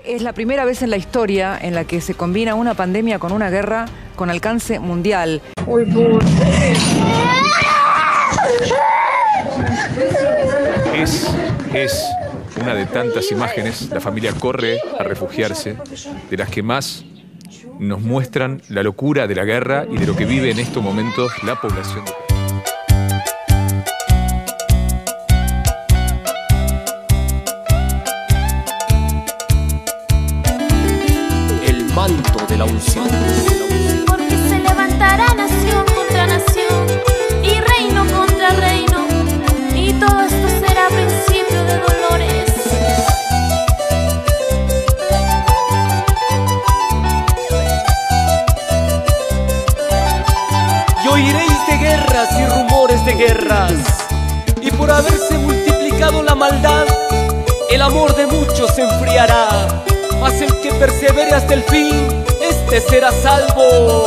Es la primera vez en la historia en la que se combina una pandemia con una guerra con alcance mundial. Es una de tantas imágenes. La familia corre a refugiarse, de las que más nos muestran la locura de la guerra y de lo que vive en estos momentos la población. El manto de la unción. Porque se levantará nación contra nación y reino contra reino, y todo esto será principio de dolores. Y oiréis de guerras y rumores de guerras, y por haberse multiplicado la maldad, el amor de muchos se enfriará. Mas el que persevere hasta el fin, este será salvo.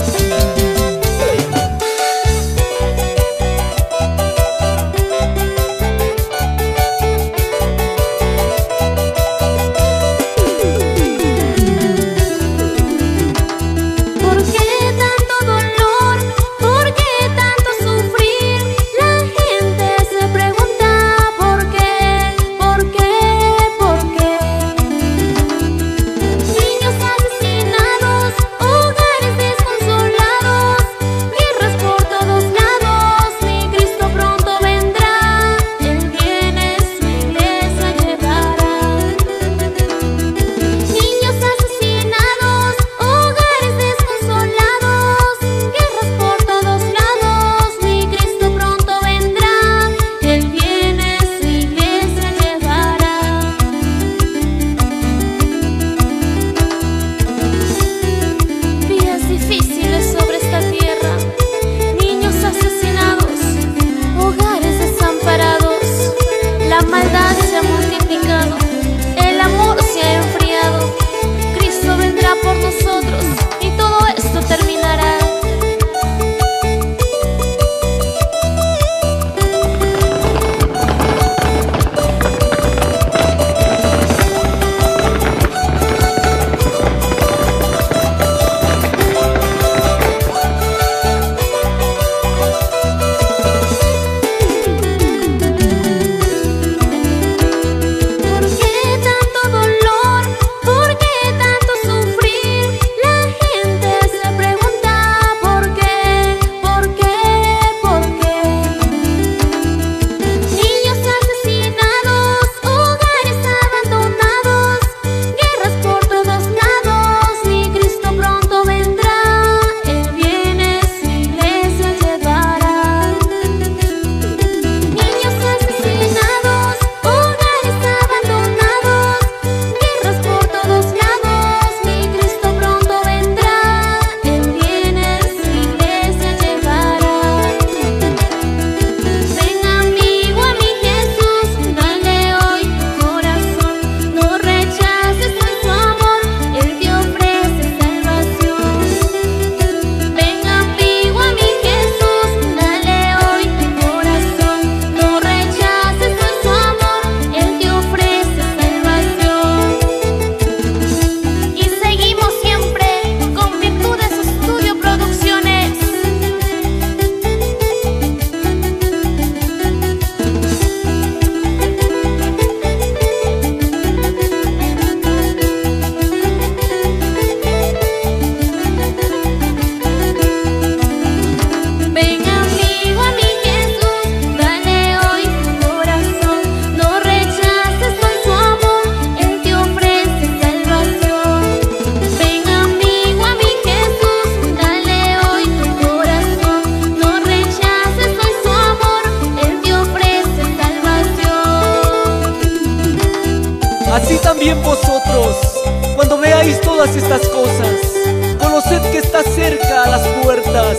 Así también vosotros, cuando veáis todas estas cosas, conoced que está cerca a las puertas.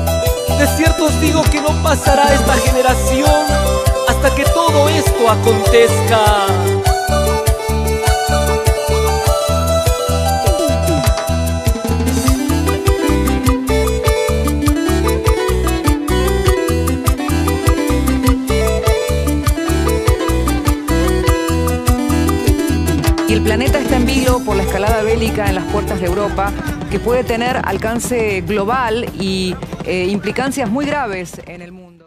De cierto os digo que no pasará esta generación hasta que todo esto acontezca. Y el planeta está en vilo por la escalada bélica en las puertas de Europa, que puede tener alcance global y implicancias muy graves en el mundo.